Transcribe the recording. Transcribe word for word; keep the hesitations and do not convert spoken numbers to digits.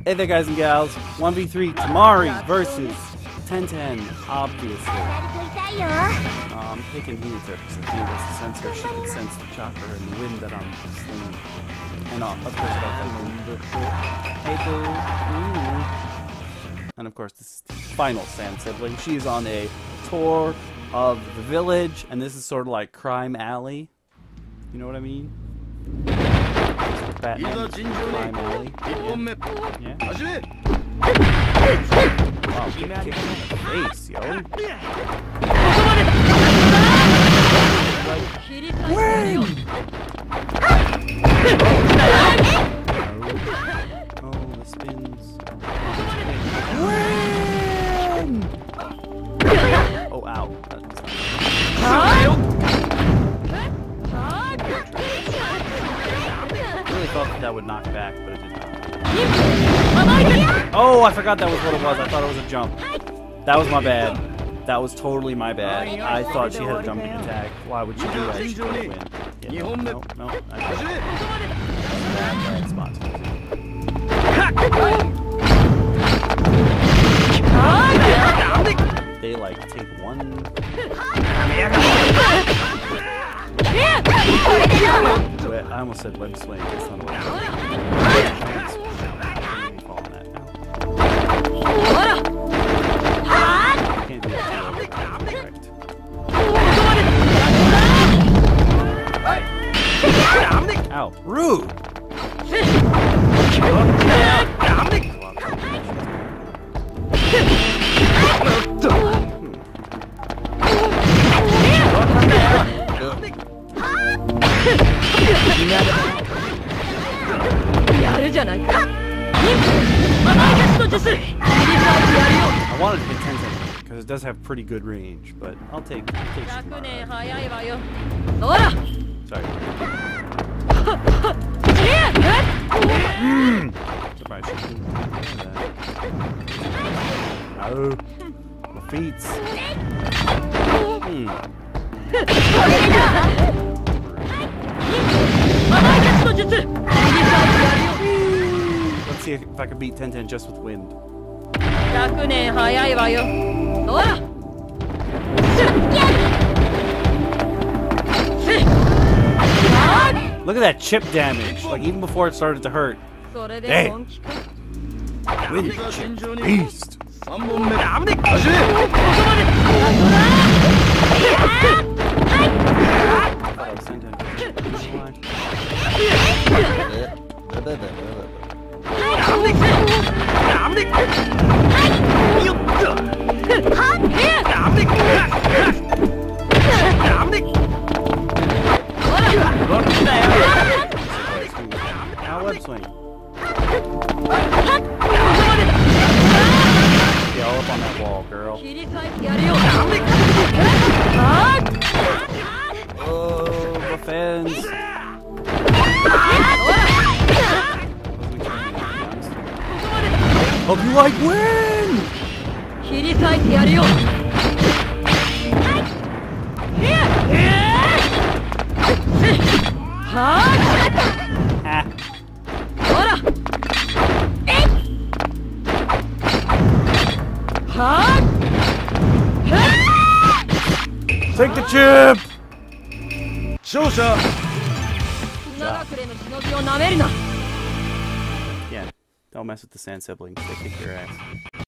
Hey there, guys and gals. one v three Temari versus ten ten, obviously. Uh, I'm picking Geeky because I think that's the sensor. She can sense the chakra and the wind that I'm slinging. And uh, of course, about that wind. Hey, boo. And of course, this is the final Sand sibling. She's on a tour of the village, and this is sort of like Crime Alley. You know what I mean? Batman, Crime Alley. Yeah. yeah. Wow, kick in the face, yo. Win! Oh, the spins. Win! Oh, ow. That's not I really thought that, that would knock back, but it did not. Oh, I forgot that was what it was. I thought it was a jump. That was my bad. That was totally my bad. I thought she had a jumping attack. Why would she do that? She would win. Yeah, no, no, no. I got it. Bad, bad spot. They like take one. Wait, I almost said web swing. It's not a web swing. Can't do that. Correct. Ow. Rude! I wanted to hit ten ten because it does have pretty good range, but I'll take I'll take Sorry. mm. Surprise. Oh, my feet. Mm. Let's see if I can beat ten ten just with wind. Look at that chip damage, like even before it started to hurt. Hey! Wind chip beast! Now web swing. Yeah, all up on that wall, girl. Oh, the fans. Hope you like win! Take the chip! Yeah, don't mess with the Sand siblings. They kick your ass.